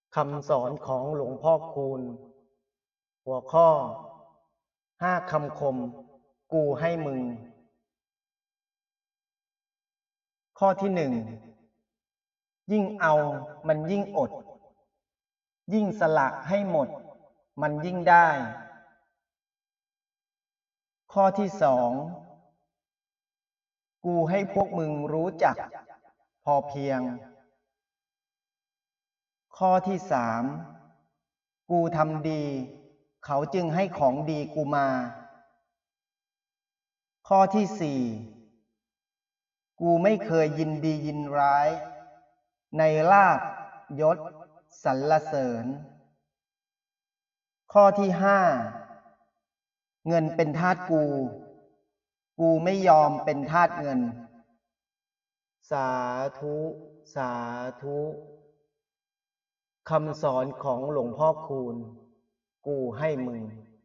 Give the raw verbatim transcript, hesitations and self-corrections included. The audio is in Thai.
คำสอนของหลวงพ่อคูณหัวข้อห้าคำคมกูให้มึงข้อที่หนึ่งยิ่งเอามันยิ่งอดยิ่งสละให้หมดมันยิ่งได้ข้อที่สองกูให้พวกมึงรู้จักพอเพียงข้อที่สามกูทำดีเขาจึงให้ของดีกูมาข้อที่สี่กูไม่เคยยินดียินร้ายในลาภยศสรรเสริญข้อที่ห้าเงินเป็นทาสกูกูไม่ยอมเป็นทาสเงินสาธุสาธุคำสอนของหลวงพ่อคูณกูให้มึง